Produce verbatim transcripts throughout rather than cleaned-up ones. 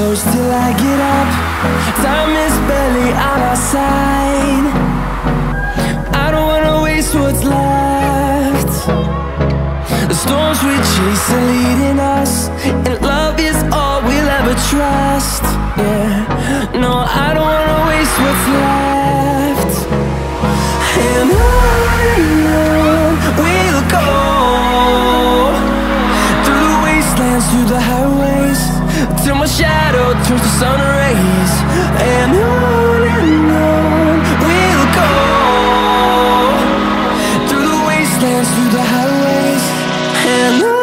close till I get up. Time is barely on our side. I don't wanna waste what's left. The storms we chase are leading us, and love is all we'll ever trust. Yeah, no, I don't wanna waste what's left. And on and on we'll go, through the wastelands, through the highways, till my shadow turns to sun rays. And on and on we'll go, through the wastelands, through the highways, and on.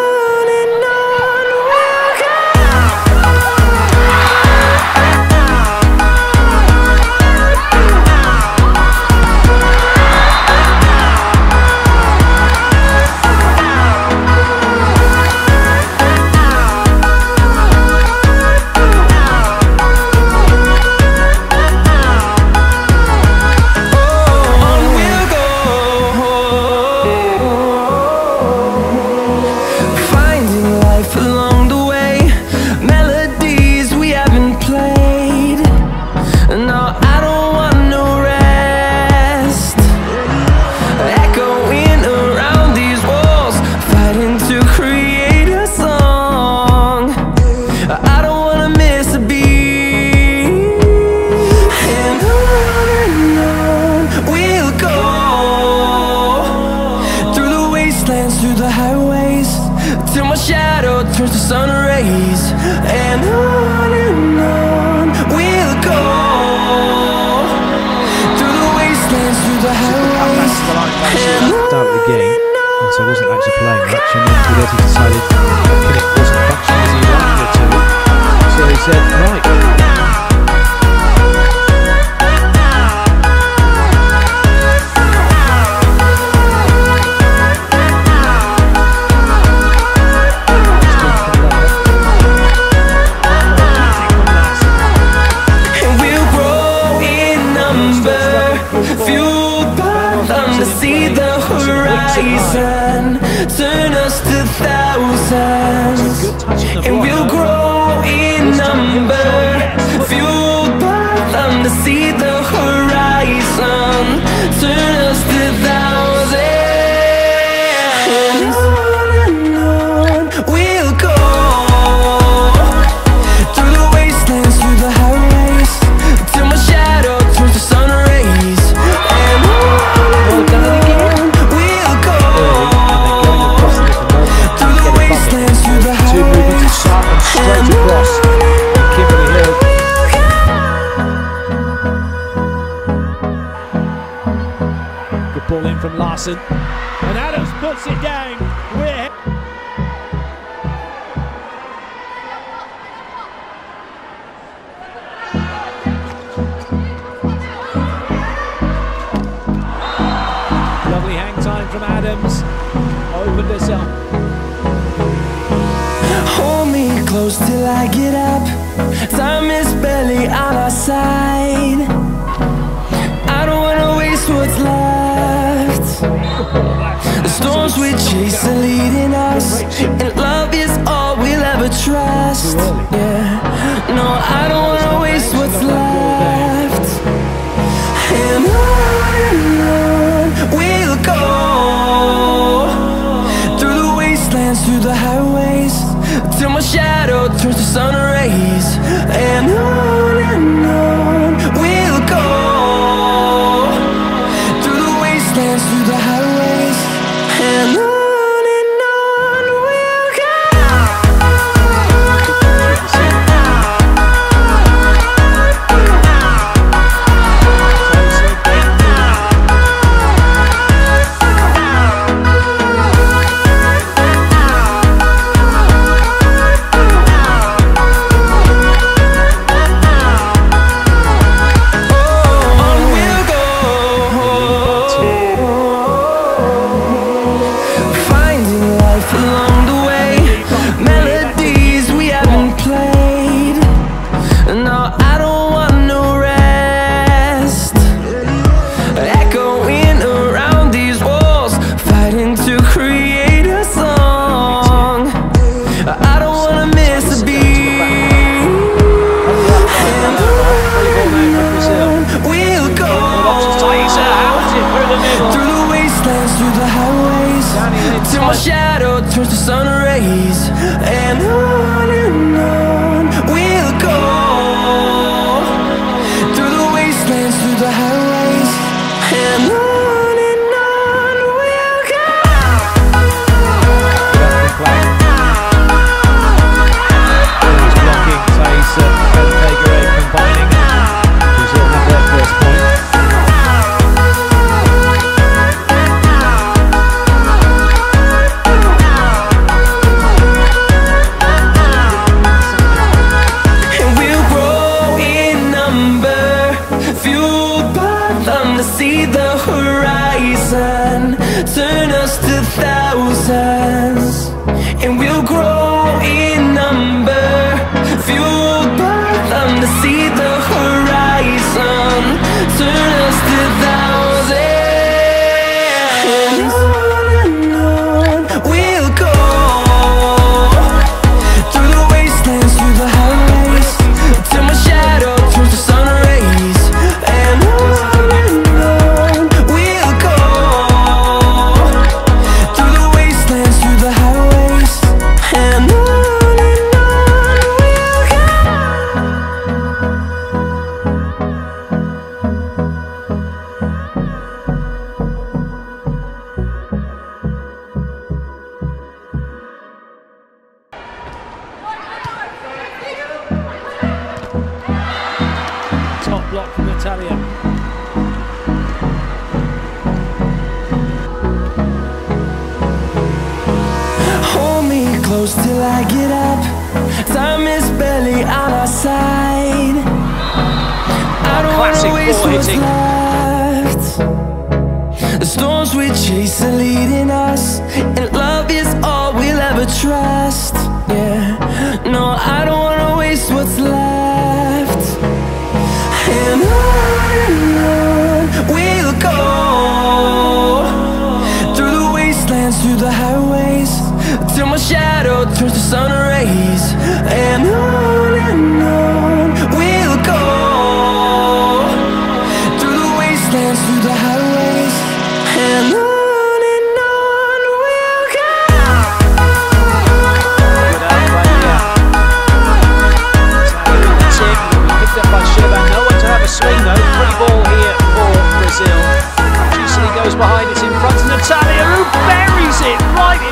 Through the highways, till my shadow turns to sun rays. And on and on we'll go, through the wastelands, through the highways, and start of the game, and so I wasn't actually playing much, and then Guidetti decided that it wasn't functioning as he wanted it to, so he said, right, see the horizon, turn us to thousands, and we'll grow in number, fueled by them to see the horizon, turn us to thousands, and on and on we'll go, through the wastelands, through the highways, till my shadow turns to sun rays. And on straight across Kimberly Hill. Good ball in from Larson, and Adams puts it down. We're lovely hang time from Adams. Opened herself. Hold me close till I get up. Time is barely on our side. I don't wanna waste what's left. The storms we chase are leading us, and love is all we'll ever trust. Yeah, no, I don't wanna waste what's left. And on and on we'll go, through the wastelands, through the highways, till my shadow turns to sun rays. And on and on we'll go, through the wastelands, through the highways, and on and on we'll go. shadow turns to sun rays. And on and on we'll go, through the wastelands, through the highways. And on and on we'll go. He's blocking Taissa and Fegere combining. Brazil have their first point. See the horizon turn us to thousands, and we'll grow in number, fueled by them. To see the horizon turn us to thousands, and on and on we'll go, through the wastelands, through the highways, till my shadow turns to sun rays. And on top block from Natalia. Hold me close till I get up. Time is barely on our side. I don't wanna waste what's left. The storms we chase are leading us, and love is all we'll ever trust. Yeah, no, I don't wanna waste what's left. And on and on we'll go, through the wastelands, through the highways, till my shadow turns to sun rays. And on and on we'll go, through the wastelands, through the highways. And on and on we'll go. Picked up by Sheban. No one to have a swing though. Free ball here for Brazil. Gisli goes behind, it's in front of Natalia, who buries it right in.